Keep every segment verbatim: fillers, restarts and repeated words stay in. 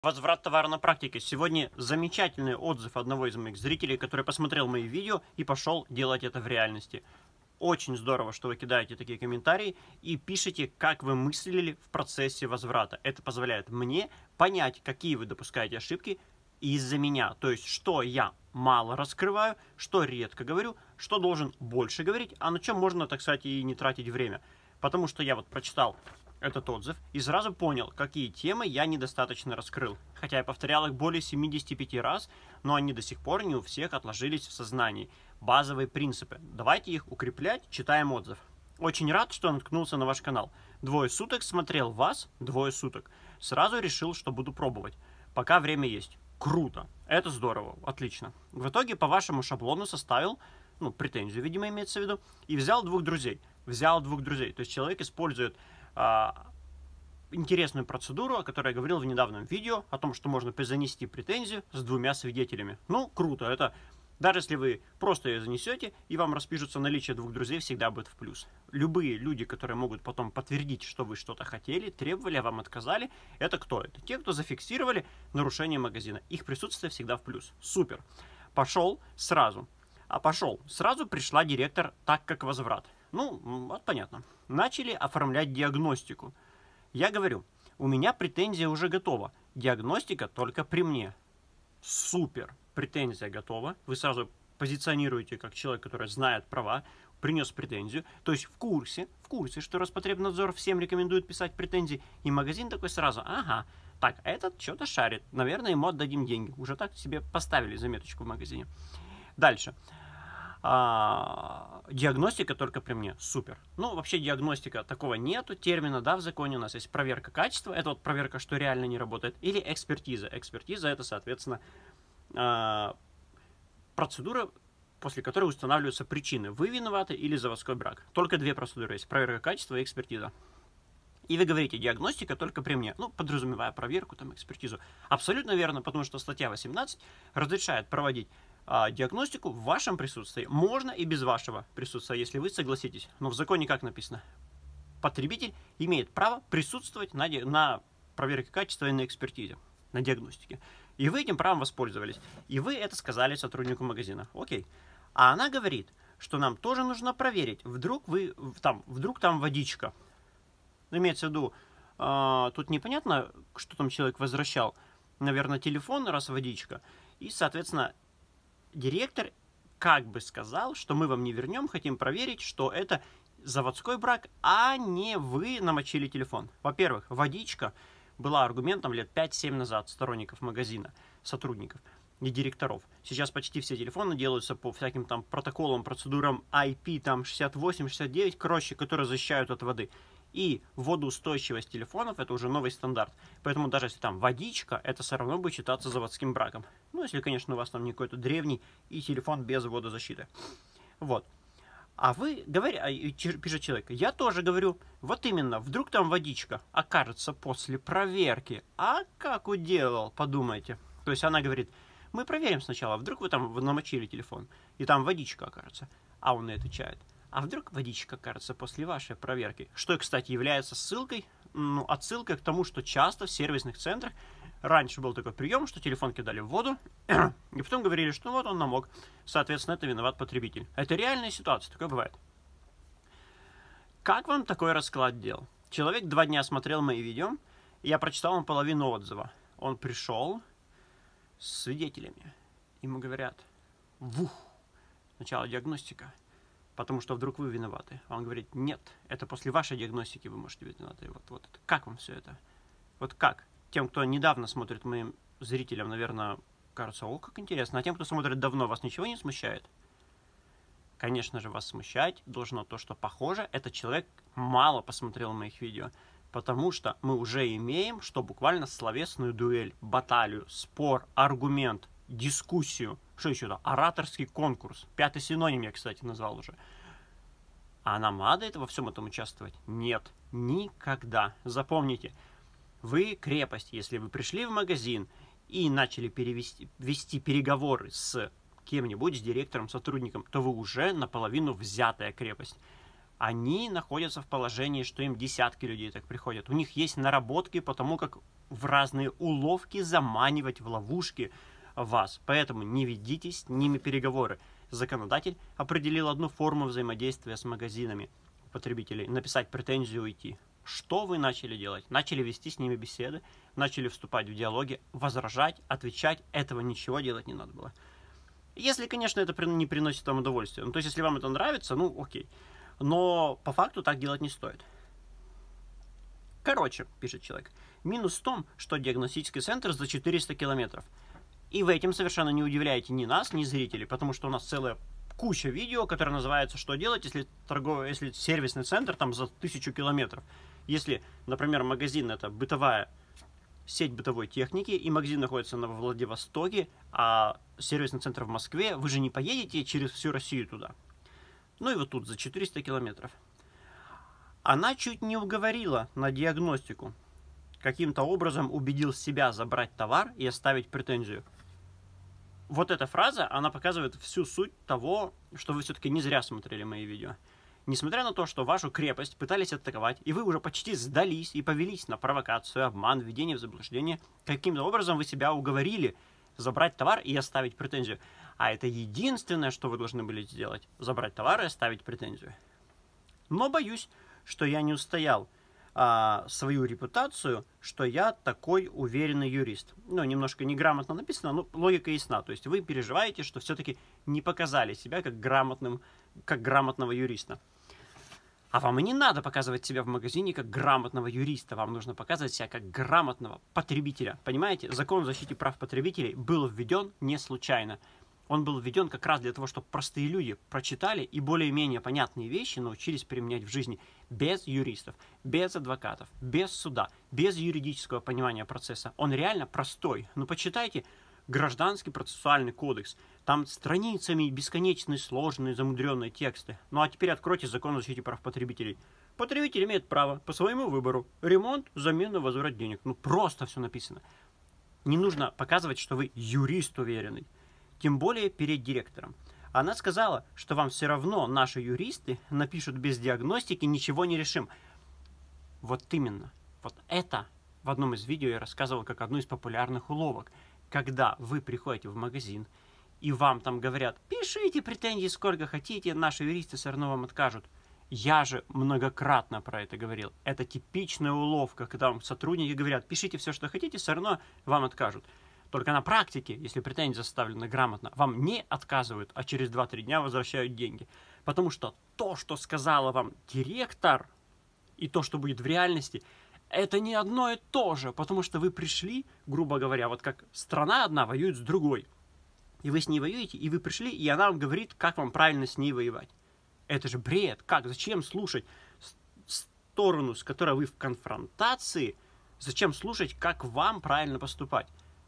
Возврат товара на практике. Сегодня замечательный отзыв одного из моих зрителей, который посмотрел мои видео и пошел делать это в реальности. Очень здорово, что вы кидаете такие комментарии и пишете, как вы мыслили в процессе возврата. Это позволяет мне понять, какие вы допускаете ошибки из-за меня. То есть, что я мало раскрываю, что редко говорю, что должен больше говорить, а на чем можно, так сказать, и не тратить время. Потому что я вот прочитал этот отзыв и сразу понял, какие темы я недостаточно раскрыл. Хотя я повторял их более семидесяти пяти раз, но они до сих пор не у всех отложились в сознании. Базовые принципы. Давайте их укреплять, читаем отзыв. Очень рад, что наткнулся на ваш канал. Двое суток смотрел вас, двое суток. Сразу решил, что буду пробовать. Пока время есть. Круто. Это здорово. Отлично. В итоге по вашему шаблону составил, ну, претензию, видимо, имеется в виду, и взял двух друзей. Взял двух друзей. То есть человек использует а, интересную процедуру, о которой я говорил в недавнем видео, о том, что можно занести претензию с двумя свидетелями. Ну, круто. Это даже если вы просто ее занесете, и вам распишутся, наличие двух друзей всегда будет в плюс. Любые люди, которые могут потом подтвердить, что вы что-то хотели, требовали, а вам отказали, это кто? Это те, кто зафиксировали нарушение магазина. Их присутствие всегда в плюс. Супер. Пошел сразу. А пошел. Сразу пришла директор, так как возврат. Ну, вот понятно. Начали оформлять диагностику. Я говорю, у меня претензия уже готова. Диагностика только при мне. Супер. Претензия готова. Вы сразу позиционируете как человек, который знает права, принес претензию. То есть в курсе, в курсе, что Роспотребнадзор всем рекомендует писать претензии. И магазин такой сразу, ага, так, этот что-то шарит. Наверное, ему отдадим деньги. Уже так себе поставили заметочку в магазине. Дальше. А, диагностика только при мне. Супер. Ну, вообще диагностика такого нету термина, да, в законе. У нас есть проверка качества. Это вот проверка, что реально не работает. Или экспертиза. Экспертиза это, соответственно, а, процедура, после которой устанавливаются причины. Вы виноваты или заводской брак. Только две процедуры есть. Проверка качества и экспертиза. И вы говорите, диагностика только при мне. Ну, подразумевая проверку, там, экспертизу. Абсолютно верно, потому что статья восемнадцать разрешает проводить а, диагностику в вашем присутствии. Можно и без вашего присутствия, если вы согласитесь. Но в законе как написано? Потребитель имеет право присутствовать на, на проверке качества и на экспертизе, на диагностике. И вы этим правом воспользовались. И вы это сказали сотруднику магазина. Окей. А она говорит, что нам тоже нужно проверить. Вдруг, вы, там, вдруг там водичка. Имеется в виду, э, тут непонятно, что там человек возвращал. Наверное, телефон, раз водичка. И, соответственно, директор как бы сказал, что мы вам не вернем, хотим проверить, что это заводской брак, а не вы намочили телефон. Во-первых, водичка была аргументом лет пять-семь назад сторонников магазина, сотрудников и директоров. Сейчас почти все телефоны делаются по всяким там протоколам, процедурам ай пи там шестьдесят восемь шестьдесят девять, короче, которые защищают от воды. И водоустойчивость телефонов это уже новый стандарт. Поэтому даже если там водичка, это все равно будет считаться заводским браком. Ну, если, конечно, у вас там не какой-то древний и телефон без водозащиты. Вот. А вы говорите, пишет человек, я тоже говорю, вот именно, вдруг там водичка окажется после проверки. А как уделал, подумайте. То есть она говорит, мы проверим сначала, вдруг вы там намочили телефон, и там водичка окажется. А он и отвечает, а вдруг водичка окажется после вашей проверки. Что, кстати, является ссылкой, ну, отсылкой к тому, что часто в сервисных центрах раньше был такой прием, что телефон кидали в воду, и потом говорили, что вот он намок. Соответственно, это виноват потребитель. Это реальная ситуация, такое бывает. Как вам такой расклад дел? Человек два дня смотрел мои видео, и я прочитал ему половину отзыва. Он пришел с свидетелями. Ему говорят, вух, сначала диагностика, потому что вдруг вы виноваты. А он говорит, нет, это после вашей диагностики вы можете быть виноваты. Вот, вот. Как вам все это? Вот как? Тем, кто недавно смотрит, моим зрителям, наверное, кажется, о, как интересно. А тем, кто смотрит давно, вас ничего не смущает? Конечно же, вас смущать должно то, что похоже, этот человек мало посмотрел моих видео. Потому что мы уже имеем, что буквально словесную дуэль, баталию, спор, аргумент, дискуссию. Что еще-то? Ораторский конкурс. Пятый синоним я, кстати, назвал уже. А нам надо это во всем этом участвовать? Нет. Никогда. Запомните. Вы крепость. Если вы пришли в магазин и начали перевести, вести переговоры с кем-нибудь, с директором, сотрудником, то вы уже наполовину взятая крепость. Они находятся в положении, что им десятки людей так приходят. У них есть наработки по тому, как в разные уловки заманивать в ловушки вас. Поэтому не ведите с ними переговоры. Законодатель определил одну форму взаимодействия с магазинами потребителей. Написать претензию, уйти. Что вы начали делать? Начали вести с ними беседы, начали вступать в диалоги, возражать, отвечать. Этого ничего делать не надо было. Если, конечно, это не приносит вам удовольствия. Ну, то есть, если вам это нравится, ну, окей. Но по факту так делать не стоит. Короче, пишет человек, минус в том, что диагностический центр за четыреста километров. И вы этим совершенно не удивляете ни нас, ни зрителей, потому что у нас целая куча видео, которое называется «Что делать, если, торговый, если сервисный центр там за тысячу километров». Если, например, магазин — это бытовая сеть бытовой техники, и магазин находится на Владивостоке, а сервисный центр в Москве, вы же не поедете через всю Россию туда. Ну и вот тут за четыреста километров. Она чуть не уговорила на диагностику. Каким-то образом убедил себя забрать товар и оставить претензию. Вот эта фраза, она показывает всю суть того, что вы все-таки не зря смотрели мои видео. Несмотря на то, что вашу крепость пытались атаковать, и вы уже почти сдались и повелись на провокацию, обман, введение в заблуждение, каким-то образом вы себя уговорили забрать товар и оставить претензию. А это единственное, что вы должны были сделать. Забрать товар и оставить претензию. Но боюсь, что я не устоял а, свою репутацию, что я такой уверенный юрист. Ну, немножко неграмотно написано, но логика ясна. То есть вы переживаете, что все-таки не показали себя как, грамотным, как грамотного юриста. А вам и не надо показывать себя в магазине как грамотного юриста. Вам нужно показывать себя как грамотного потребителя. Понимаете, закон о защите прав потребителей был введен не случайно. Он был введен как раз для того, чтобы простые люди прочитали и более-менее понятные вещи научились применять в жизни без юристов, без адвокатов, без суда, без юридического понимания процесса. Он реально простой. Ну, почитайте Гражданский процессуальный кодекс. Там страницами бесконечные, сложные, замудренные тексты. Ну а теперь откройте закон о защите прав потребителей. Потребитель имеет право по своему выбору. Ремонт, замена, возврат денег. Ну просто все написано. Не нужно показывать, что вы юрист уверенный. Тем более перед директором. Она сказала, что вам все равно наши юристы напишут без диагностики, ничего не решим. Вот именно. Вот это в одном из видео я рассказывал как одну из популярных уловок. Когда вы приходите в магазин, и вам там говорят, пишите претензии сколько хотите, наши юристы все равно вам откажут. Я же многократно про это говорил. Это типичная уловка, когда вам сотрудники говорят, пишите все, что хотите, все равно вам откажут. Только на практике, если претензии составлены грамотно, вам не отказывают, а через два-три дня возвращают деньги. Потому что то, что сказала вам директор, и то, что будет в реальности, это не одно и то же, потому что вы пришли, грубо говоря, вот как страна одна воюет с другой. И вы с ней воюете, и вы пришли, и она вам говорит, как вам правильно с ней воевать. Это же бред. Как? Зачем слушать сторону, с которой вы в конфронтации? Зачем слушать, как вам правильно поступать?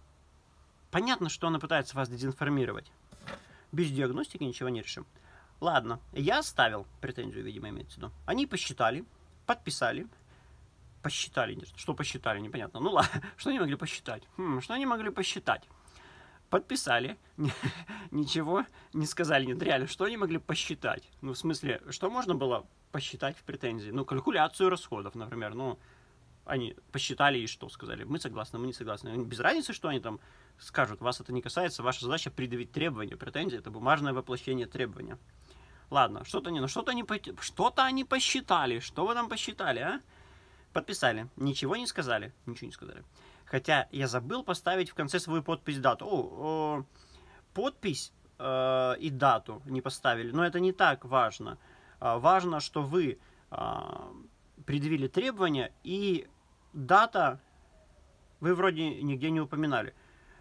Понятно, что она пытается вас дезинформировать. Без диагностики ничего не решим. Ладно, я оставил претензию, видимо, имеется в виду. Они посчитали, подписали. Посчитали, что посчитали, непонятно. Ну ладно, что они могли посчитать? Хм, что они могли посчитать? Подписали, ничего не сказали, нет, реально, что они могли посчитать? Ну, в смысле, что можно было посчитать в претензии? Ну, калькуляцию расходов, например, ну, они посчитали и что сказали? Мы согласны, мы не согласны. Без разницы, что они там скажут, вас это не касается, ваша задача предъявить требования. Претензии — это бумажное воплощение требования. Ладно, что-то не, ну что-то они, что-то они посчитали, что вы там посчитали, а? Подписали. Ничего не сказали. Ничего не сказали. Хотя я забыл поставить в конце свою подпись, дату. О, о, подпись э, и дату не поставили. Но это не так важно. А, важно, что вы а, предъявили требования, и дата вы вроде нигде не упоминали.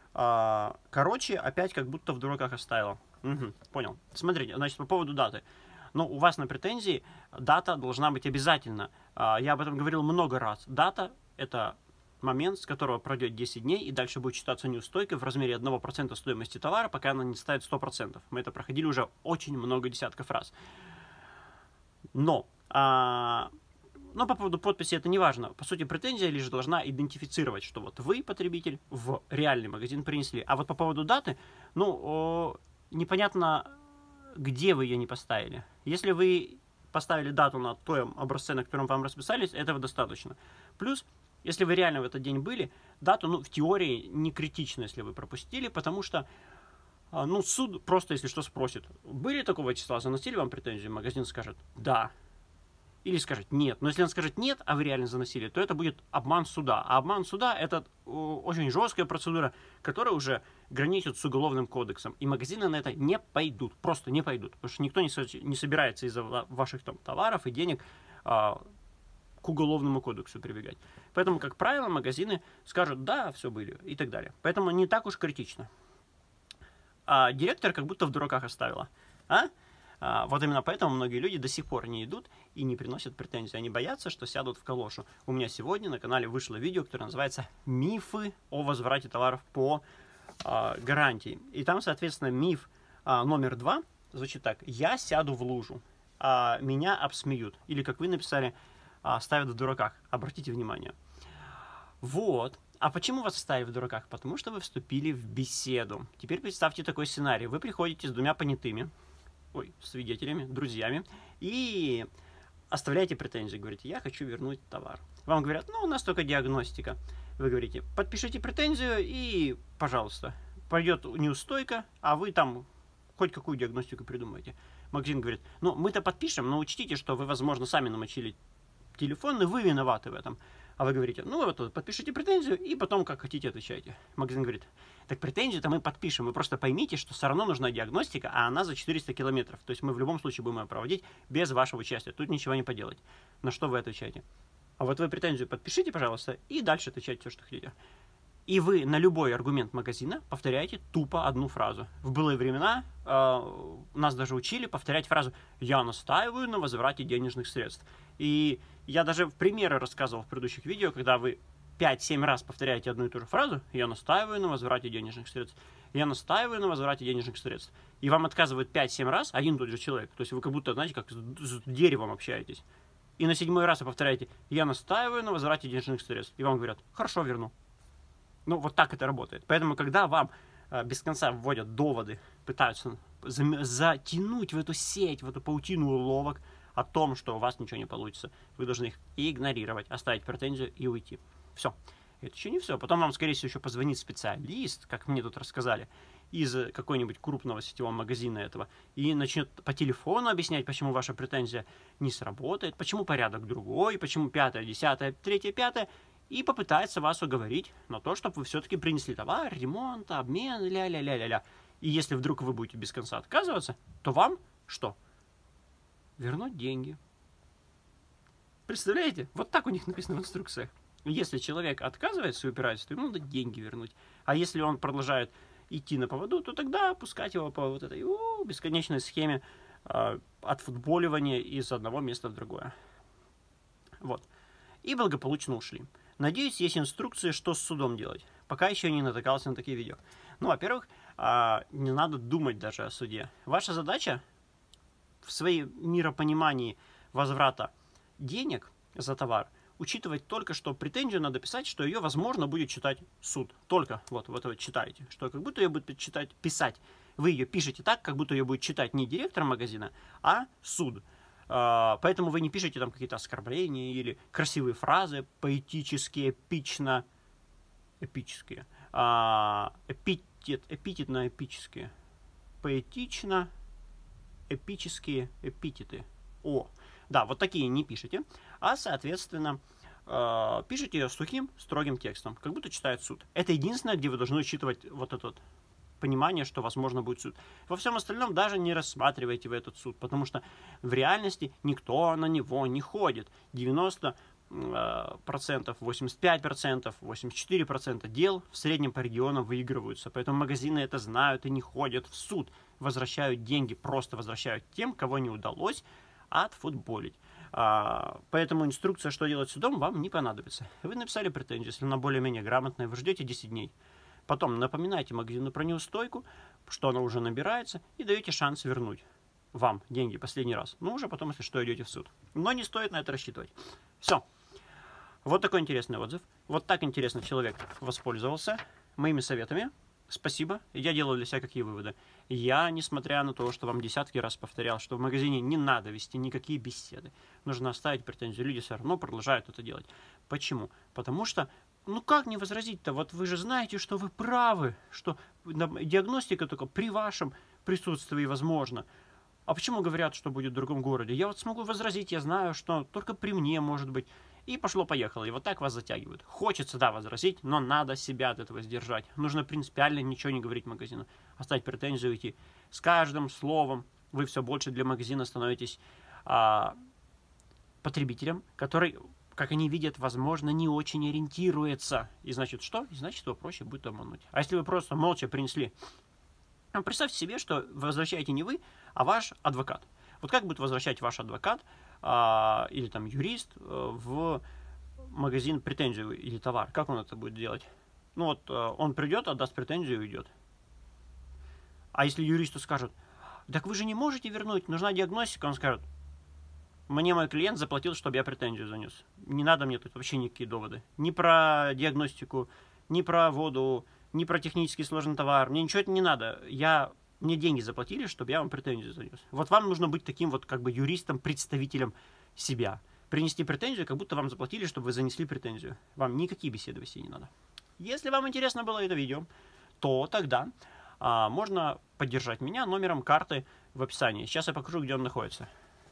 А, короче, опять как будто в дураках оставила. Угу, понял. Смотрите, значит, по поводу даты. Но у вас на претензии дата должна быть обязательно. Я об этом говорил много раз. Дата — это момент, с которого пройдет десять дней, и дальше будет считаться неустойкой в размере одного процента стоимости товара, пока она не составит сто процентов. Мы это проходили уже очень много десятков раз. Но, а, но по поводу подписи это не важно. По сути, претензия лишь должна идентифицировать, что вот вы, потребитель, в реальный магазин принесли. А вот по поводу даты, ну, о, непонятно, где вы ее не поставили. Если вы поставили дату на том образце, на котором вам расписались, этого достаточно. Плюс, если вы реально в этот день были, дату, ну, в теории не критично, если вы пропустили, потому что, ну, суд просто, если что, спросит, были такого числа, заносили вам претензию, магазин скажет «да». Или скажет «нет». Но если он скажет «нет», а вы реально заносили, то это будет обман суда. А обман суда – это очень жесткая процедура, которая уже граничит с уголовным кодексом. И магазины на это не пойдут, просто не пойдут. Потому что никто не, со не собирается из-за ваших там товаров и денег а, к уголовному кодексу прибегать. Поэтому, как правило, магазины скажут «да, все были» и так далее. Поэтому не так уж критично. А директор как будто в дураках оставила. А? А, вот именно поэтому многие люди до сих пор не идут и не приносят претензий. Они боятся, что сядут в калошу. У меня сегодня на канале вышло видео, которое называется «Мифы о возврате товаров по а, гарантии». И там, соответственно, миф а, номер два звучит так. «Я сяду в лужу, а меня обсмеют». Или, как вы написали, а, «ставят в дураках». Обратите внимание. Вот. А почему вас ставят в дураках? Потому что вы вступили в беседу. Теперь представьте такой сценарий. Вы приходите с двумя понятыми, ой, свидетелями, друзьями, и оставляете претензии, говорите, я хочу вернуть товар. Вам говорят, ну, у нас только диагностика. Вы говорите, подпишите претензию и, пожалуйста, пойдет неустойка, а вы там хоть какую диагностику придумаете. Магазин говорит, ну, мы-то подпишем, но учтите, что вы, возможно, сами намочили телефон, и вы виноваты в этом. А вы говорите, ну, вот, подпишите претензию, и потом, как хотите, отвечайте. Магазин говорит, так претензию-то мы подпишем, вы просто поймите, что все равно нужна диагностика, а она за четыреста километров. То есть мы в любом случае будем ее проводить без вашего участия. Тут ничего не поделать. На что вы отвечаете? А вот вы претензию подпишите, пожалуйста, и дальше отвечайте все, что хотите. И вы на любой аргумент магазина повторяете тупо одну фразу. В былые времена э, нас даже учили повторять фразу «Я настаиваю на возврате денежных средств». И я даже в примеры рассказывал в предыдущих видео, когда вы пять-семь раз повторяете одну и ту же фразу «Я настаиваю на возврате денежных средств», «Я настаиваю на возврате денежных средств». И вам отказывают пять-семь раз один и тот же человек. То есть вы как будто, знаете, как с деревом общаетесь. И на седьмой раз вы повторяете «Я настаиваю на возврате денежных средств». И вам говорят «Хорошо, верну». Ну, вот так это работает. Поэтому, когда вам э, без конца вводят доводы, пытаются затянуть в эту сеть, в эту паутину уловок о том, что у вас ничего не получится, вы должны их игнорировать, оставить претензию и уйти. Все. Это еще не все. Потом вам, скорее всего, еще позвонит специалист, как мне тут рассказали, из какой-нибудь крупного сетевого магазина этого, и начнет по телефону объяснять, почему ваша претензия не сработает, почему порядок другой, почему пятое, десятое, третье, пятое, и попытается вас уговорить на то, чтобы вы все-таки принесли товар, ремонт, обмен, ля-ля-ля-ля-ля. И если вдруг вы будете без конца отказываться, то вам что? Вернуть деньги. Представляете? Вот так у них написано в инструкциях. Если человек отказывается и упирается, то ему надо деньги вернуть. А если он продолжает идти на поводу, то тогда пускать его по вот этой у, бесконечной схеме э, отфутболивания из одного места в другое. Вот. И благополучно ушли. Надеюсь, есть инструкции, что с судом делать. Пока еще не натыкался на такие видео. Ну, во-первых, не надо думать даже о суде. Ваша задача в своем миропонимании возврата денег за товар учитывать только, что претензию надо писать, что ее, возможно, будет читать суд. Только вот, вот вы читаете, что как будто ее будет читать, писать. Вы ее пишете так, как будто ее будет читать не директор магазина, а суд. Поэтому вы не пишете там какие-то оскорбления или красивые фразы, поэтические, эпично, эпические, эпитет, эпитетно-эпические, поэтично, эпические эпитеты. О, да, вот такие не пишите, а, соответственно, пишите ее сухим, строгим текстом, как будто читает суд. Это единственное, где вы должны учитывать вот этот понимание, что, возможно, будет суд. Во всем остальном даже не рассматривайте вы этот суд, потому что в реальности никто на него не ходит. девяносто процентов, восемьдесят пять процентов, восемьдесят четыре процента дел в среднем по регионам выигрываются. Поэтому магазины это знают и не ходят в суд. Возвращают деньги, просто возвращают тем, кого не удалось отфутболить. Поэтому инструкция, что делать судом, вам не понадобится. Вы написали претензию, если она более-менее грамотная, вы ждете десять дней. Потом напоминайте магазину про неустойку, что она уже набирается, и даете шанс вернуть вам деньги последний раз. Ну, уже потом, если что, идете в суд. Но не стоит на это рассчитывать. Все. Вот такой интересный отзыв. Вот так интересно человек воспользовался моими советами. спасибо, я делаю для себя какие выводы. Я, несмотря на то, что вам десятки раз повторял, что в магазине не надо вести никакие беседы, нужно оставить претензию, люди все равно продолжают это делать. Почему? Потому что, ну как не возразить-то? Вот вы же знаете, что вы правы, что диагностика только при вашем присутствии возможна. А почему говорят, что будет в другом городе? Я вот смогу возразить, я знаю, что только при мне может быть. И пошло-поехало. И вот так вас затягивают. Хочется, да, возразить, но надо себя от этого сдержать. Нужно принципиально ничего не говорить магазину. Оставить претензию и уйти. С каждым словом вы все больше для магазина становитесь а, потребителем, который, как они видят, возможно, не очень ориентируется. И значит что? И значит, его проще будет обмануть. А если вы просто молча принесли... Ну, представьте себе, что возвращаете не вы, а ваш адвокат. Вот как будет возвращать ваш адвокат а, или там юрист а, в магазин претензию или товар? Как он это будет делать? Ну вот а, он придет, отдаст претензию и уйдет. А если юристу скажут, так вы же не можете вернуть, нужна диагностика, он скажет, мне мой клиент заплатил, чтобы я претензию занес. Не надо мне тут вообще никакие доводы. Ни про диагностику, ни про воду, ни про технически сложный товар. Мне ничего это не надо. Я... Мне деньги заплатили, чтобы я вам претензию занес. Вот вам нужно быть таким вот как бы юристом, представителем себя. Принести претензию, как будто вам заплатили, чтобы вы занесли претензию. Вам никакие беседы вести не надо. Если вам интересно было это видео, то тогда а, можно поддержать меня номером карты в описании. Сейчас я покажу, где он находится.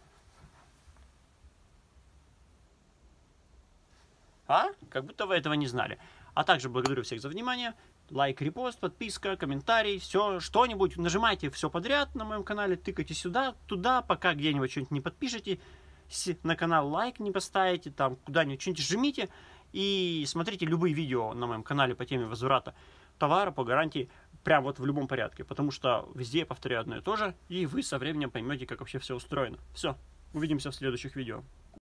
А? Как будто вы этого не знали. А также благодарю всех за внимание. Лайк, репост, подписка, комментарий, все, что-нибудь. Нажимайте все подряд на моем канале, тыкайте сюда, туда, пока где-нибудь что-нибудь не подпишите, на канал лайк не поставите, там куда-нибудь что-нибудь жмите. И смотрите любые видео на моем канале по теме возврата товара по гарантии, прям вот в любом порядке. Потому что везде я повторяю одно и то же, и вы со временем поймете, как вообще все устроено. Все, увидимся в следующих видео.